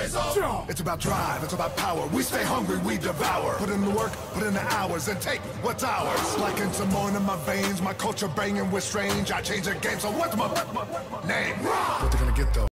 It's about drive, it's about power. We stay hungry, we devour. Put in the work, put in the hours, and take what's ours. Like in Samoan in my veins, my culture banging with strange. I change the game, so what's my name? What they gonna get though?